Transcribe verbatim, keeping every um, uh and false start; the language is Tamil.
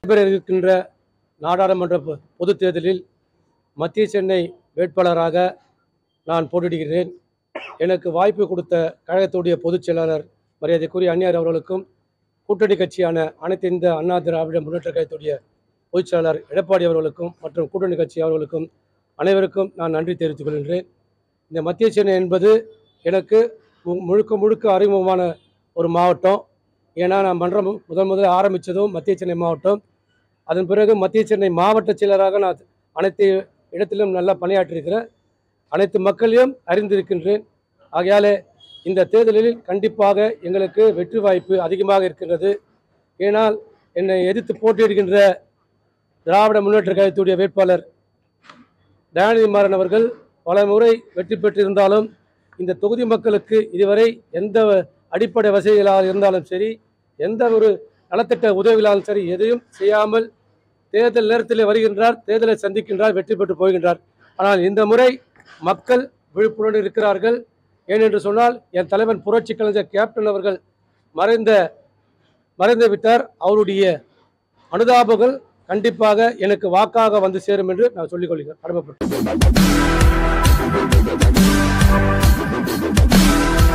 நடைபெற இருக்கின்ற நாடாளுமன்ற பொதுத் தேர்தலில் மத்திய சென்னை வேட்பாளராக நான் போட்டியிடுகிறேன். எனக்கு வாய்ப்பு கொடுத்த கழகத்துடைய பொதுச் செயலாளர் மரியாதைக்குரிய அந்நியார் அவர்களுக்கும், கூட்டணி கட்சியான அனைத்து இந்த அண்ணா திராவிட முன்னேற்ற கழகத்துடைய பொதுச் செயலாளர் எடப்பாடி அவர்களுக்கும் மற்றும் கூட்டணி கட்சி அவர்களுக்கும் அனைவருக்கும் நான் நன்றி தெரிவித்துக் கொள்கின்றேன். இந்த மத்திய சென்னை என்பது எனக்கு முழுக்க முழுக்க அறிமுகமான ஒரு மாவட்டம். ஏன்னா நான் மன்றம் முதன் முதல் ஆரம்பித்ததும் மத்திய சென்னை மாவட்டம். அதன் பிறகு மத்திய சென்னை மாவட்ட செயலராக நான் அனைத்து இடத்திலும் நல்லா பணியாற்றியிருக்கிறேன். அனைத்து மக்களையும் அறிந்திருக்கின்றேன். ஆகையால் இந்த தேர்தலில் கண்டிப்பாக எங்களுக்கு வெற்றி வாய்ப்பு அதிகமாக இருக்கின்றது. ஏனால் என்னை எதிர்த்து போட்டியிடுகின்ற திராவிட முன்னேற்ற கழகத்துடைய வேட்பாளர் தயாநிதி மாறன் அவர்கள் பல முறை வெற்றி பெற்றிருந்தாலும் இந்த தொகுதி மக்களுக்கு இதுவரை எந்த அடிப்படை வசதிகளாக இருந்தாலும் சரி, எந்த ஒரு நலத்திட்ட உதவிகளாலும் சரி எதையும் செய்யாமல் தேர்தல் நேரத்தில் வருகின்றார், தேர்தலை சந்திக்கின்றார், வெற்றி பெற்று போகின்றார். ஆனால் இந்த முறை மக்கள் விழிப்புணர்வு இருக்கிறார்கள். ஏனென்று சொன்னால் என் தலைவன் புரட்சி கலைஞர் கேப்டன் அவர்கள் மறைந்த மறைந்து விட்டார். அவருடைய அனுதாபங்கள் கண்டிப்பாக எனக்கு வாக்காக வந்து சேரும் என்று நான் சொல்லிக் கொள்கிறேன். கடமைப்பட்டேன்.